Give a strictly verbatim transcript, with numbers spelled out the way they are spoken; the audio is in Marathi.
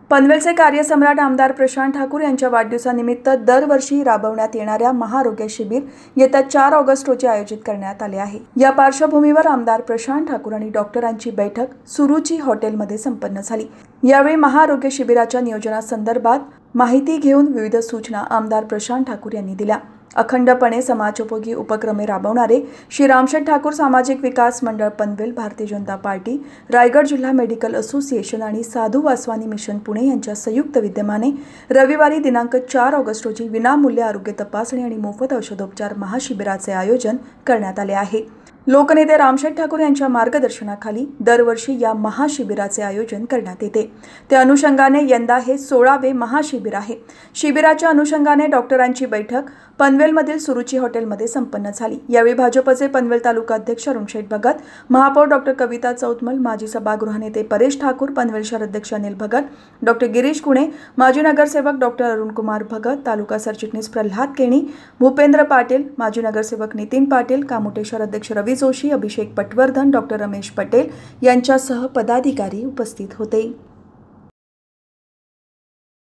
पनवेलचे कार्यसम्राट आमदार प्रशांत ठाकूर यांच्या वाढदिवसानिमित्त दरवर्षी राबवण्यात येणाऱ्या महाआरोग्य शिबिर येत्या चार ऑगस्ट रोजी आयोजित करण्यात आले आहे। या पार्श्वभूमीवर आमदार प्रशांत ठाकूर आणि डॉक्टरांची बैठक सुरुची हॉटेलमध्ये संपन्न झाली। यावेळी महाआरोग्य शिबिराच्या नियोजनासंदर्भात माहिती घेऊन विविध सूचना आमदार प्रशांत ठाकूर यांनी दिल्या। अखंडपणे समाजोपयोगी उपक्रमे राबवणारे श्री रामशेठ ठाकूर सामाजिक विकास मंडळ पनवेल, भारतीय जनता पार्टी, रायगड जिल्हा मेडिकल असोसिएशन आणि साधू वासवानी मिशन पुणे यांच्या संयुक्त विद्यमाने रविवारी दिनांक चार ऑगस्ट रोजी विनामूल्य आरोग्य तपासणी आणि मोफत औषधोपचार महाशिबिराचे आयोजन करण्यात आले आहे। लोकनेते रामशेठ ठाकूर यांच्या मार्गदर्शनाखाली दरवर्षी या महाशिबिराचे आयोजन करण्यात येते। त्या अनुषंगाने यंदा हे सोळावे महाशिबिर आहे। शिबिराच्या अनुषंगाने डॉक्टरांची बैठक पनवेलमधील सुरुची हॉटेलमध्ये संपन्न झाली। यावेळी भाजपचे पनवेल तालुका अध्यक्ष अरुणशेठ भगत, महापौर डॉक्टर कविता चौतमल, माजी सभागृह नेते परेश ठाकूर, पनवेल शहर अध्यक्ष अनिल भगत, डॉक्टर गिरीश कुणे, माजी नगरसेवक डॉक्टर अरुण कुमार भगत, तालुका सरचिटणीस प्रल्हाद केणी, भूपेंद्र पाटील, माजी नगरसेवक नितीन पाटील, कामोटे शहर अध्यक्ष रवी जोशी, अभिषेक पटवर्धन, डॉक्टर रमेश पटेल यांच्यासह पदाधिकारी उपस्थित होते।